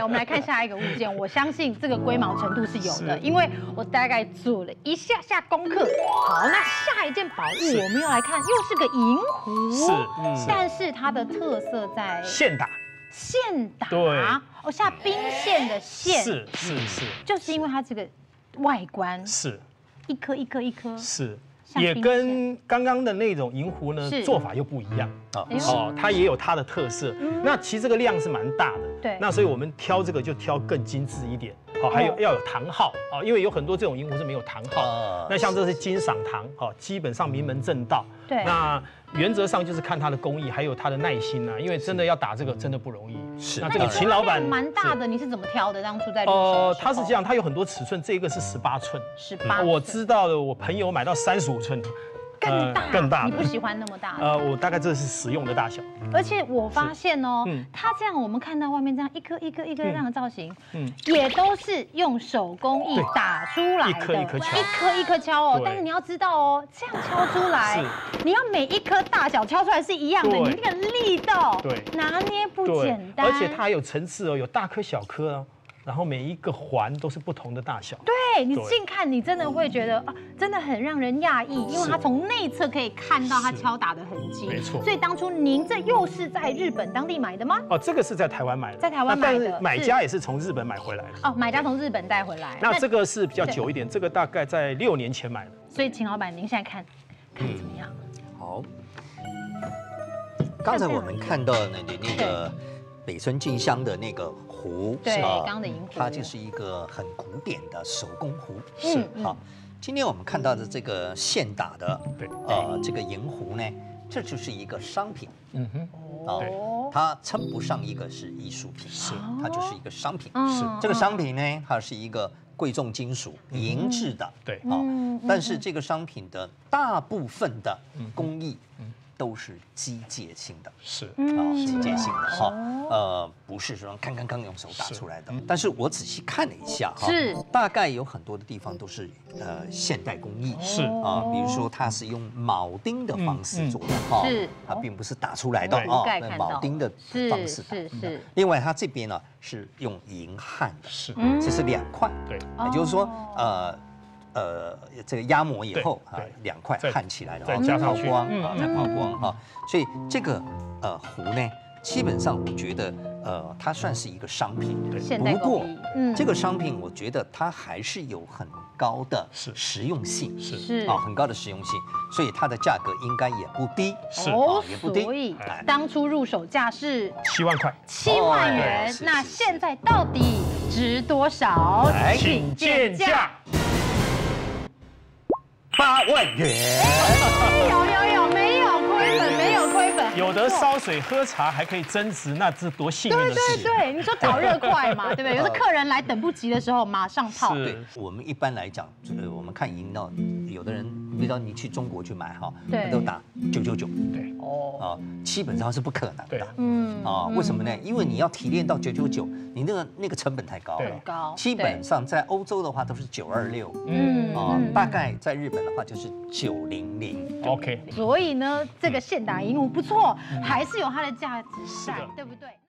我们来看下一个物件。我相信这个龟毛程度是有的，因为我大概做了一下下功课。好，那下一件宝物我们又来看，又是个银壶，但是它的特色在现打。 现打， 对， 哦，下冰线的线， 是， 就是因为它这个外观是一颗一颗一颗， 是。也跟刚刚的那种银壶呢做法又不一样哦，它也有它的特色。那其实这个量是蛮大的， 对。 那所以我们挑这个就挑更精致一点，好，还有要有堂号啊，因为有很多这种银壶是没有堂号。那像这是金赏堂，哦，基本上名门正道。 对。 那原则上就是看它的工艺，还有它的耐心啊，因为真的要打这个真的不容易。 是。 那这个秦老板蛮大的，你是怎么挑的？当初在它是这样，它有很多尺寸，这个是18寸 ，18。 我知道的，我朋友买到35寸的。 更大，你不喜欢那么大的？ 我大概这是实用的大小。 而且我发现哦，它这样我们看到外面这样一颗一颗一颗这样的造型，也都是用手工艺打出来的， 一颗一颗敲， 一颗一颗敲哦。但是你要知道哦，这样敲出来，你要每一颗大小敲出来是一样的，你那个力道，拿捏不简单。 而且它还有层次哦，有大颗小颗哦。然后每一个环都是不同的大小， 对你近看，你真的会觉得啊，真的很让人讶异，因为它从内侧可以看到它敲打的痕迹， 没错。 所以当初您这又是在日本当地买的吗？ 哦，这个是在台湾买的， 在台湾买的， 但是买家也是从日本买回来的。 哦，买家从日本带回来。 那这个是比较久一点，这个大概在6年前买的。 所以秦老板，您现在看怎么样？ 好，刚才我们看到那个北村静香的那个壶， 对，刚刚的银壶， 它就是一个很古典的手工壶。是好，今天我们看到的这个现打的，这个银壶呢，这就是一个商品。它称不上一个是艺术品，它就是一个商品。是这个商品呢，它是一个贵重金属银制的， 对但是这个商品的大部分的工艺。都是机械性的， 是机械性的哈，不是说刚用手打出来的。但是我仔细看了一下哈，大概有很多的地方都是现代工艺， 是比如说它是用铆钉的方式做的哈，它并不是打出来的铆钉的方式打。是。另外它这边呢是用银焊的， 是， 这是2块，对，也就是说这个压模以后2块焊起来的， 再加上抛光再抛光哈，所以这个壶呢，基本上我觉得它算是一个商品，不过这个商品我觉得它还是有很高的实用性，是很高的实用性，所以它的价格应该也不低，也不低。 所以当初入手价是 7万块 ，7万元，那现在到底值多少？ 请见价。 8万元， 有，没有亏本，没有亏本， 有的烧水喝茶还可以增值，那这多幸运的事。 对，你说导热快嘛，对不对？有的客人来等不及的时候，马上泡。 对，我们一般来讲，我们看银料，有的人，比如说你去中国去买哈，都打999，对，基本上是不可能的，为什么呢？因为你要提炼到999，你那个成本太高了，基本上在欧洲的话都是926，大概在日本的话就是900，OK。 所以呢，这个现打银壶不错，还是有它的价值在，对不对？